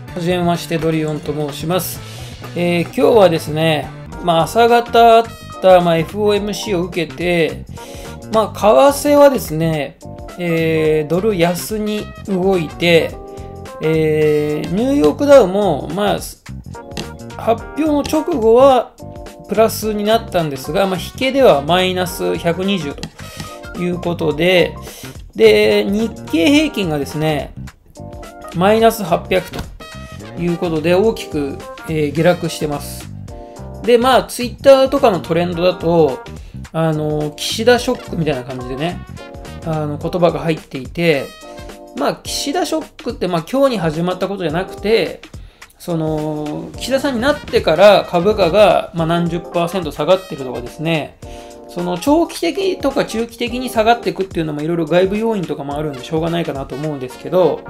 はじめまして、ドリオンと申します。今日はですね、朝方あった、FOMC を受けて、為替はですね、ドル安に動いて、ニューヨークダウも、発表の直後はプラスになったんですが、引けではマイナス120ということで、日経平均がですね、マイナス800ということで大きく、下落してます。で、ツイッターとかのトレンドだと、岸田ショックみたいな感じでね、言葉が入っていて、岸田ショックって今日に始まったことじゃなくて、岸田さんになってから株価が何十%下がってるとかですね、長期的とか中期的に下がっていくっていうのもいろいろ外部要因とかもあるんでしょうがないかなと思うんですけど、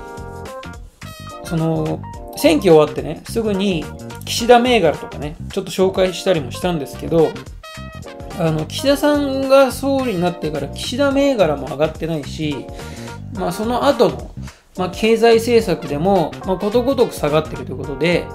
選挙終わってね、すぐに岸田銘柄とかね、ちょっと紹介したりもしたんですけど、岸田さんが総理になってから岸田銘柄も上がってないし、その後の、経済政策でも、ことごとく下がっているということで、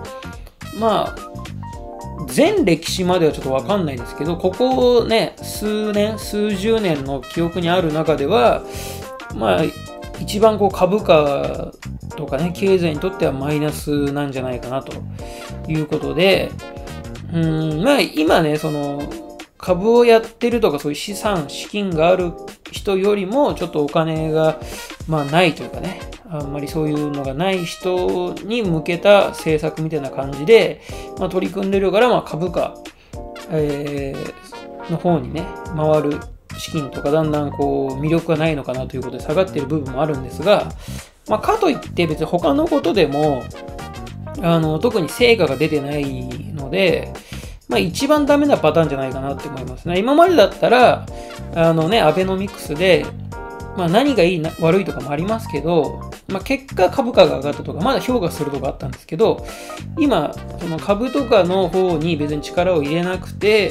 全歴史まではちょっとわかんないですけど、ここね、数十年の記憶にある中では、一番株価とかね、経済にとってはマイナスなんじゃないかなということで、今ね、株をやってるとかそういう資金がある人よりもちょっとお金がないというかね、あんまりそういうのがない人に向けた政策みたいな感じで、取り組んでるから、株価、の方にね、回る資金とかだんだん魅力がないのかなということで下がっている部分もあるんですが、かといって別に他のことでも、特に成果が出てないので、一番ダメなパターンじゃないかなって思いますね。今までだったら、アベノミクスで、何がいい悪いとかもありますけど、結果株価が上がったとか、まだ評価するとかあったんですけど、今、株とかの方に別に力を入れなくて、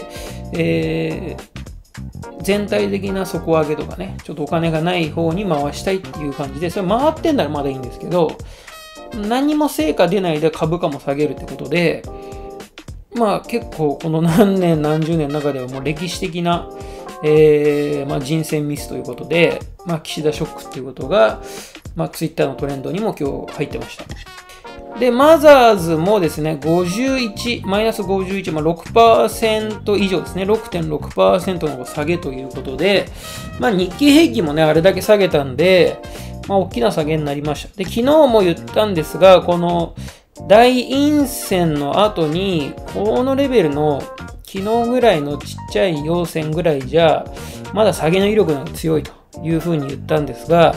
全体的な底上げとかね、ちょっとお金がない方に回したいっていう感じで、それ回ってんならまだいいんですけど、何も成果出ないで株価も下げるってことで、結構この何年何十年の中ではもう歴史的な、人選ミスということで、岸田ショックっていうことが、ツイッターのトレンドにも今日入ってました。で、マザーズもですね、マイナス51、6% 以上ですね、6.6% の下げということで、日経平均もね、あれだけ下げたんで、大きな下げになりました。で、昨日も言ったんですが、この大陰線の後に、このレベルの昨日ぐらいのちっちゃい陽線ぐらいじゃ、まだ下げの威力が強いというふうに言ったんですが、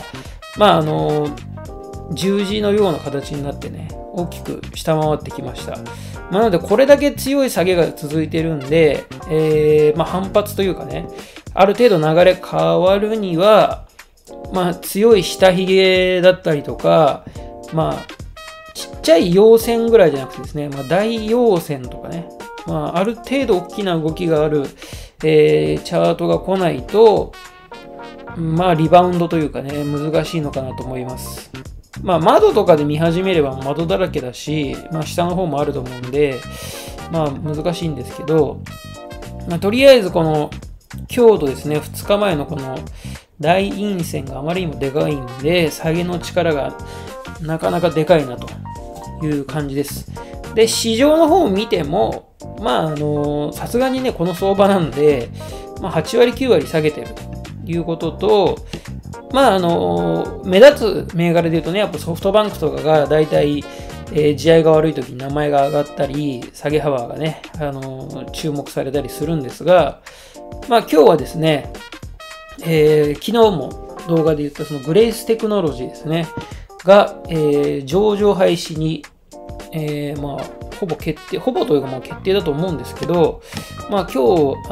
十字のような形になってね、大きく下回ってきました。なので、これだけ強い下げが続いてるんで、反発というかね、ある程度流れ変わるには、強い下髭だったりとか、ちっちゃい陽線ぐらいじゃなくてですね、大陽線とかね、ある程度大きな動きがある、チャートが来ないと、リバウンドというかね、難しいのかなと思います。窓とかで見始めれば窓だらけだし、下の方もあると思うんで、難しいんですけど、とりあえずこの、今日とですね、2日前のこの大陰線があまりにもでかいんで、下げの力がなかなかでかいなという感じです。で、市場の方を見ても、さすがにね、この相場なんで、8割9割下げてるということと、目立つ銘柄で言うとね、やっぱソフトバンクとかがだいたい地合いが悪い時に名前が上がったり、下げ幅がね、注目されたりするんですが、今日はですね、昨日も動画で言ったそのグレイステクノロジーですね、が、上場廃止に、ほぼ決定、ほぼというか決定だと思うんですけど、今日、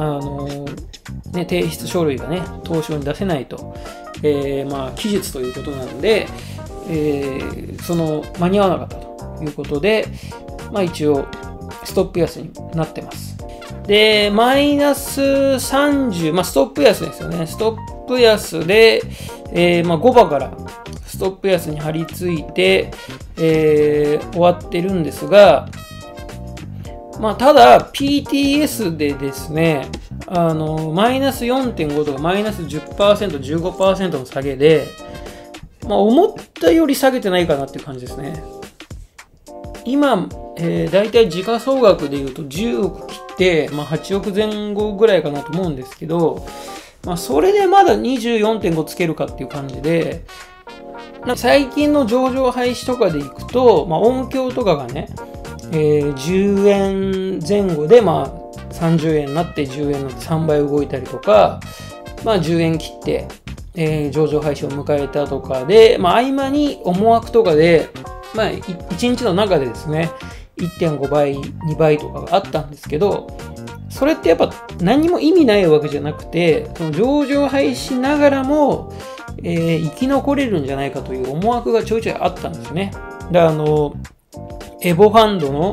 提出書類がね、東証に出せないと、期日ということなんで、間に合わなかったということで、一応、ストップ安になってます。で、マイナス30、ストップ安ですよね。ストップ安で、5番からストップ安に張り付いて、終わってるんですが、ただ PTS でですね、マイナス 4.5 とかマイナス 10%、15% の下げで、思ったより下げてないかなっていう感じですね。今、だいたい時価総額でいうと10億切って、8億前後ぐらいかなと思うんですけど、それでまだ 24.5 つけるかっていう感じで、最近の上場廃止とかでいくと、音響とかがね、10円前後で、30円になって10円になって3倍動いたりとか、10円切って、上場廃止を迎えたとかで、合間に思惑とかで、1日の中でですね、1.5 倍、2倍とかがあったんですけど、それってやっぱ何も意味ないわけじゃなくて、その上場廃止しながらも、生き残れるんじゃないかという思惑がちょいちょいあったんですね。で、エボファンドの、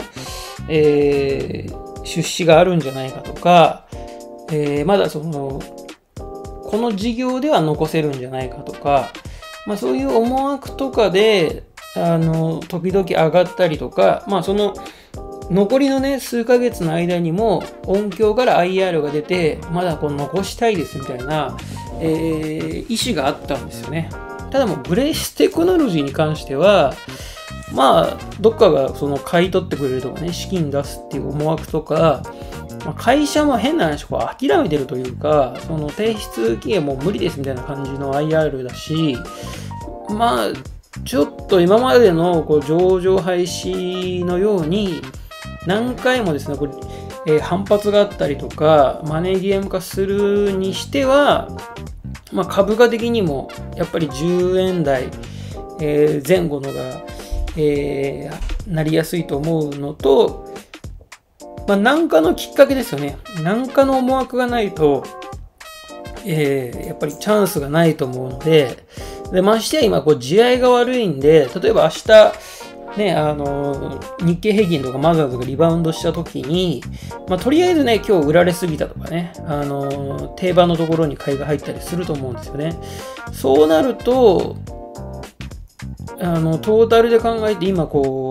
出資があるんじゃないかとか、まだこの事業では残せるんじゃないかとか、そういう思惑とかで、時々上がったりとか、その残りのね、数ヶ月の間にも音響から IR が出て、まだ残したいですみたいな、意思があったんですよね。ただもうグレイステクノロジーに関しては、どっかが買い取ってくれるとかね、資金出すっていう思惑とか、会社も変な話、諦めてるというか、提出期限もう無理ですみたいな感じの IR だし、ちょっと今までの上場廃止のように、何回もですね、反発があったりとか、マネーゲーム化するにしては、株価的にもやっぱり10円台、前後のが、なりやすいと思うのと、何かのきっかけですよね。何かの思惑がないと、やっぱりチャンスがないと思うので、ましてや今、地合いが悪いんで、例えば明日、ね、日経平均とかマザーズがリバウンドしたときに、とりあえずね、今日売られすぎたとかね、定番のところに買いが入ったりすると思うんですよね。そうなると、トータルで考えて今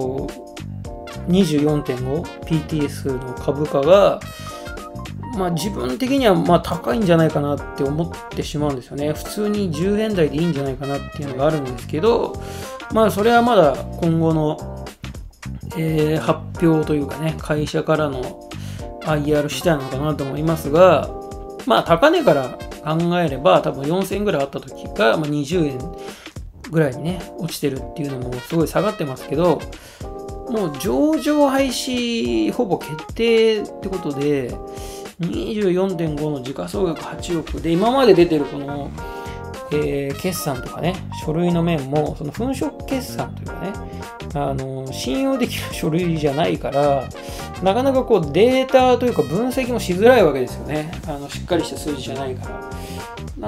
24.5PTS の株価が、自分的には高いんじゃないかなって思ってしまうんですよね。普通に10円台でいいんじゃないかなっていうのがあるんですけど、それはまだ今後の、発表というかね、会社からの IR 次第なのかなと思いますが、高値から考えれば多分4000円ぐらいあった時が、20円ぐらいにね、落ちてるっていうのもすごい下がってますけど、もう上場廃止ほぼ決定ってことで、24.5 の時価総額8億で、今まで出てるこの、決算とかね、書類の面も、その粉飾決算というかね、信用できる書類じゃないから、なかなかデータというか分析もしづらいわけですよね。しっかりした数字じゃないから。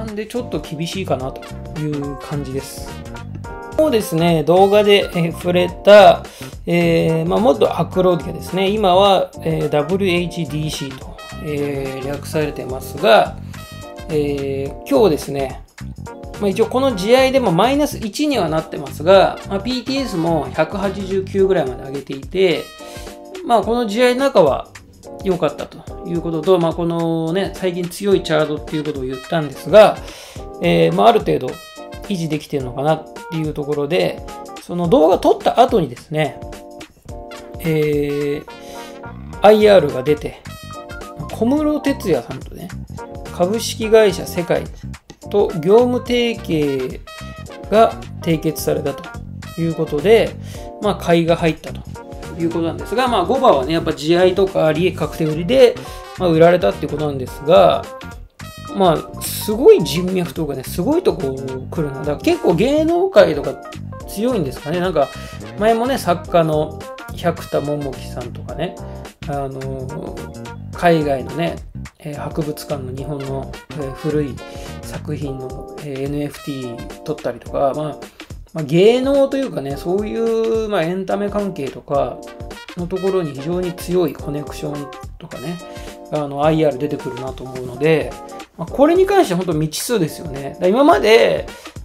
なんでちょっと厳しいかなという感じです。そうですね、動画で触れた、もっとアクロディアですね。今は、WHDC と、略されてますが、今日ですね、一応この地合いでもマイナス1にはなってますが、PTS も189ぐらいまで上げていて、この地合いの中は良かったということと、このね、最近強いチャートっていうことを言ったんですが、ある程度維持できてるのかなっていうところで、その動画撮った後にですね、IR が出て、小室哲哉さんとね、株式会社世界と業務提携が締結されたということで、買いが入ったということなんですが、5番はね、やっぱ地合いとか利益確定売りで、売られたっていうことなんですが、すごい人脈とかね、すごいとこ来るな。だから結構芸能界とか強いんですかね。前もね、作家の百田桃樹さんとかね、海外のね、博物館の日本の、古い作品の、NFT 撮ったりとか、芸能というかね、そういう、エンタメ関係とかのところに非常に強いコネクションとかね、IR 出てくるなと思うので、これに関しては本当未知数ですよね。今まで、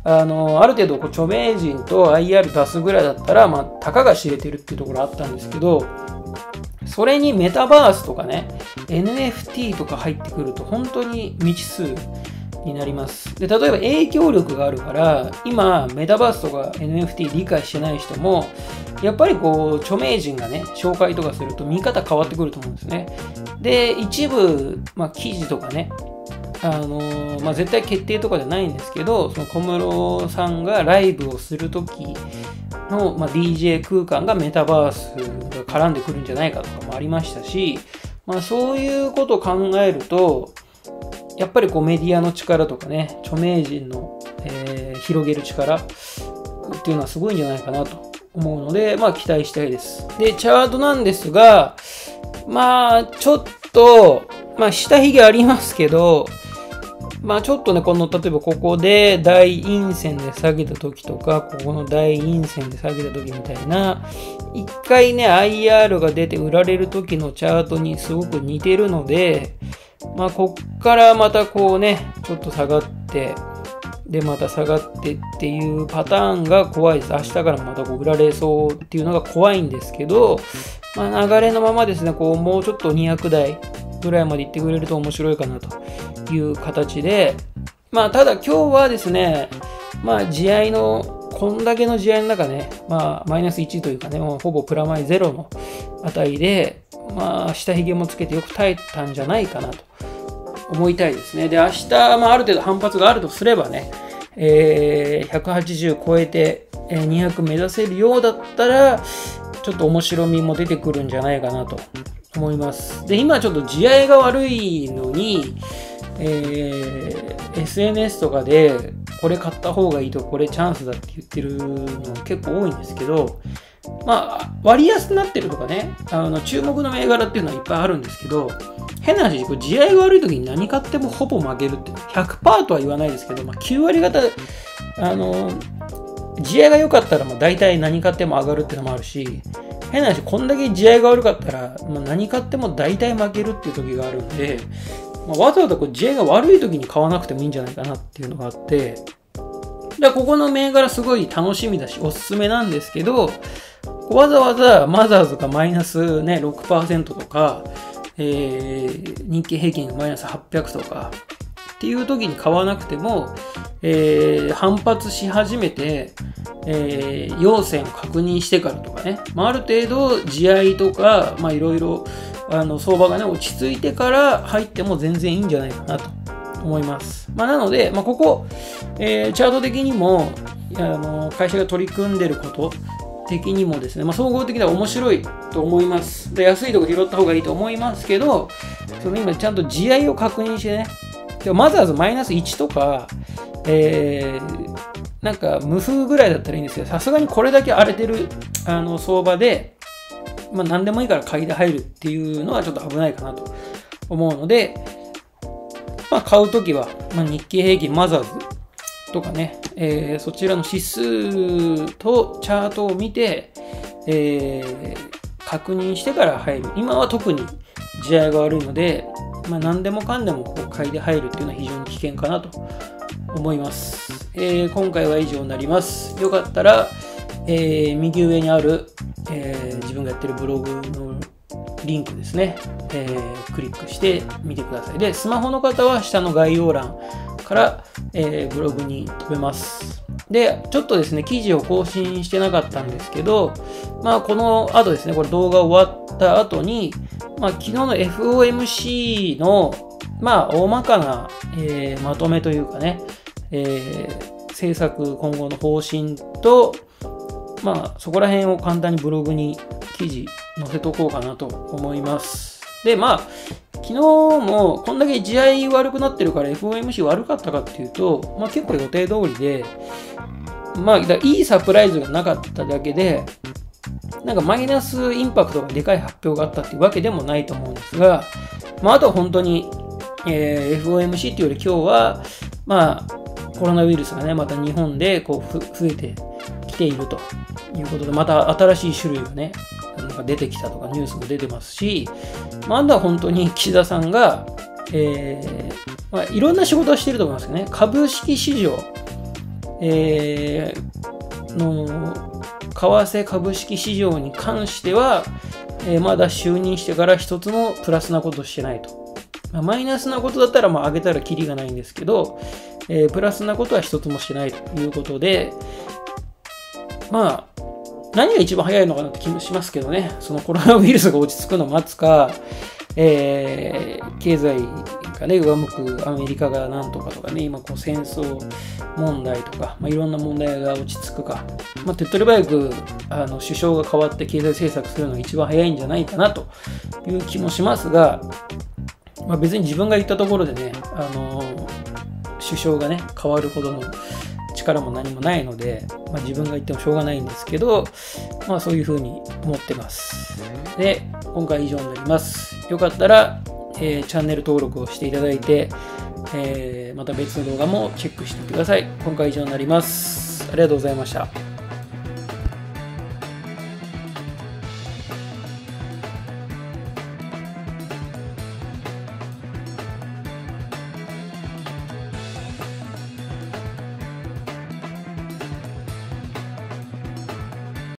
ある程度こう著名人と IR 出すぐらいだったら、まあ、たかが知れてるっていうところあったんですけど、それにメタバースとかね、NFT とか入ってくると本当に未知数になります。で、例えば影響力があるから、今、メタバースとか NFT 理解してない人も、やっぱりこう、著名人がね、紹介とかすると見方変わってくると思うんですね。で、一部、まあ、記事とかね、まあ、絶対決定とかじゃないんですけど、その小室さんがライブをするときの、まあ、DJ 空間がメタバースが絡んでくるんじゃないかとかもありましたし、まあ、そういうことを考えると、やっぱりこうメディアの力とかね、著名人の、広げる力っていうのはすごいんじゃないかなと思うので、まあ期待したいです。で、チャートなんですが、まあちょっと、まあ下髭ありますけど、まあちょっとね、この、例えばここで大陰線で下げた時とか、ここの大陰線で下げた時みたいな、一回ね、IR が出て売られる時のチャートにすごく似てるので、まあ、こっからまたこうね、ちょっと下がって、で、また下がってっていうパターンが怖いです。明日からまたこう売られそうっていうのが怖いんですけど、まあ、流れのままですね、こう、もうちょっと200台ぐらいまで行ってくれると面白いかなという形で、まあ、ただ今日はですね、まあ、地合いの、こんだけの地合いの中ね、まあ、マイナス1というかね、もうほぼプラマイゼロの値で、まあ、下髭もつけてよく耐えたんじゃないかなと思いたいですね。で、明日、まあ、ある程度反発があるとすればね、180超えて、200目指せるようだったら、ちょっと面白みも出てくるんじゃないかなと思います。で、今ちょっと地合いが悪いのに、SNS とかでこれ買った方がいいとこれチャンスだって言ってるの結構多いんですけど、まあ、割安になってるとかね、注目の銘柄っていうのはいっぱいあるんですけど、変な話、地合いが悪い時に何買ってもほぼ負けるって、100% とは言わないですけど、まあ、9割方、地合いが良かったらもう大体何買っても上がるっていうのもあるし、変な話、こんだけ地合いが悪かったら、まあ、何買っても大体負けるっていう時があるんで、まあ、わざわざこう地合いが悪い時に買わなくてもいいんじゃないかなっていうのがあって、でここの銘柄すごい楽しみだし、おすすめなんですけど、わざわざマザーズがマイナス、ね、6% とか、日経平均がマイナス800とかっていう時に買わなくても、反発し始めて、陽線を確認してからとかね、まあ、ある程度地合いとか、まあいろいろ相場がね落ち着いてから入っても全然いいんじゃないかなと思います。まあ、なので、まあ、ここ、チャート的にも会社が取り組んでること的にもですね、まあ、総合的には面白いと思います。で、安いとこ拾った方がいいと思いますけど、その今ちゃんと地合いを確認してね、でマザーズマイナス1とか、なんか無風ぐらいだったらいいんですけど、さすがにこれだけ荒れてる相場で、まあ、何でもいいから買いで入るっていうのはちょっと危ないかなと思うので、まあ、買うときは、まあ、日経平均マザーズとかね、そちらの指数とチャートを見て、確認してから入る。今は特に地合いが悪いので、まあ、何でもかんでもこう買いで入るっていうのは非常に危険かなと思います。今回は以上になります。よかったら、右上にある、自分がやってるブログのリンクですね、クリックしてみてください。で、スマホの方は下の概要欄から、ブログに飛べます。で、ちょっとですね、記事を更新してなかったんですけど、まあ、この後ですね、これ動画終わった後に、まあ、昨日の FOMC の、まあ、大まかな、まとめというかね、政策今後の方針と、まあ、そこら辺を簡単にブログに記事載せとこうかなと思います。で、まあ、昨日もこんだけ地合い悪くなってるから FOMC 悪かったかっていうと、まあ結構予定通りで、まあいいサプライズがなかっただけで、なんかマイナスインパクトがでかい発表があったっていうわけでもないと思うんですが、まああとは本当に、FOMC っていうより今日は、まあコロナウイルスがね、また日本でこう増えてきているということで、また新しい種類がね、なんか出てきたとかニュースも出てますし、まだ本当に岸田さんが、まあ、いろんな仕事をしていると思いますけどね、株式市場、 の為替株式市場に関しては、まだ就任してから一つもプラスなことしてないと。マイナスなことだったら上げたらキリがないんですけど、プラスなことは一つもしてないということで、何が一番早いのかなって気もしますけどね。そのコロナウイルスが落ち着くのを待つか、経済がね、上向くアメリカがなんとかとかね、今戦争問題とか、いろんな問題が落ち着くか、手っ取り早く首相が変わって経済政策するのが一番早いんじゃないかなという気もしますが、別に自分が言ったところでね、首相がね、変わるほどの力も何もないので、自分が言ってもしょうがないんですけど、そういうふうに思ってます。で、今回は以上になります。よかったら、チャンネル登録をしていただいて、また別の動画もチェックしてください。今回は以上になります。ありがとうございました。